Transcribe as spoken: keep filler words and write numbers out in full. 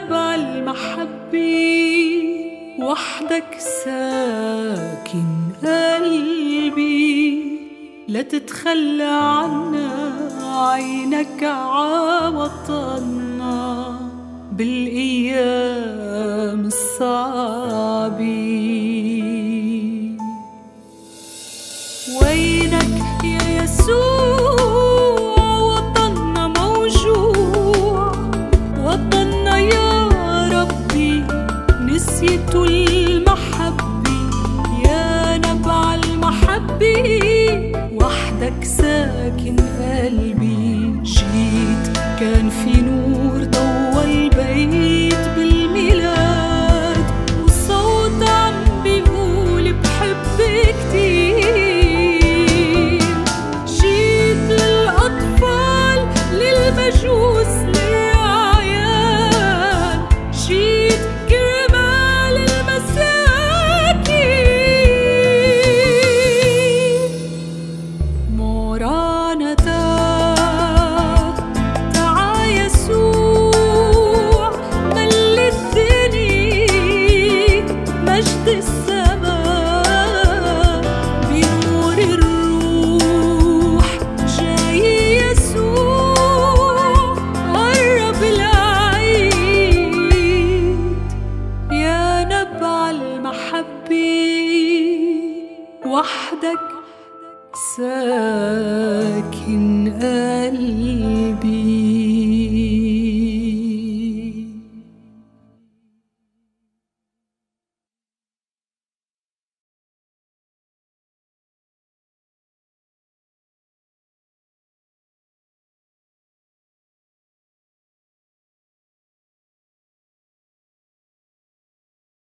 نبع المحبة وحدك ساكن قلبي، لا تتخلى عنا عينك عوطنا بالأيام الصعبة. وينك يا يسوع وطننا موجوع، وطننا يا ربي نسيت المحبة، يا نبع المحبة وحدك ساكن قلبي. جيت كان في نور ضوى البيت بالميلاد، وصوت عم بيقول بحبك كتير. جيت للأطفال للمجوس للرعايان، جيت كرمال المساكين. مورانتا تعا يسوع مل الدنيا مجد السماء بنور الروح. جاي يسوع قرب العيد، يا نبع المحبة وحدك ساكن